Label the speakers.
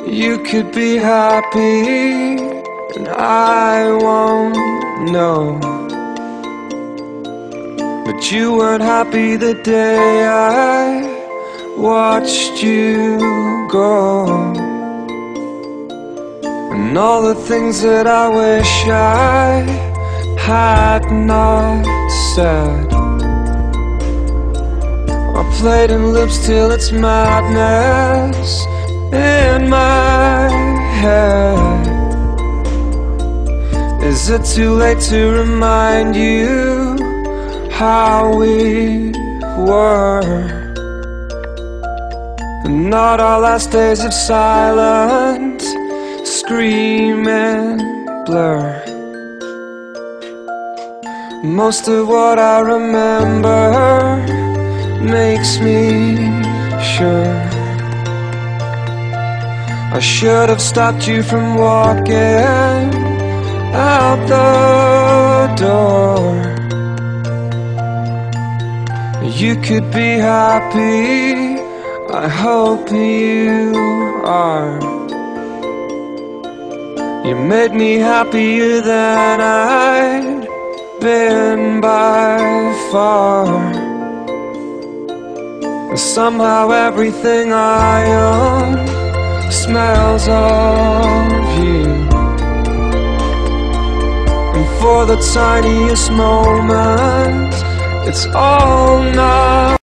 Speaker 1: You could be happy and I won't know, but you weren't happy the day I watched you go. And all the things that I wish I had not said are played in loops till it's madness in my head. Is it too late to remind you how we were? And not our last days of silent scream and blur. Most of what I remember makes me sure I should have stopped you from walking out the door. You could be happy, I hope you are. You made me happier than I'd been by far. And somehow everything I own smells of you. And for the tiniest moment, it's all now.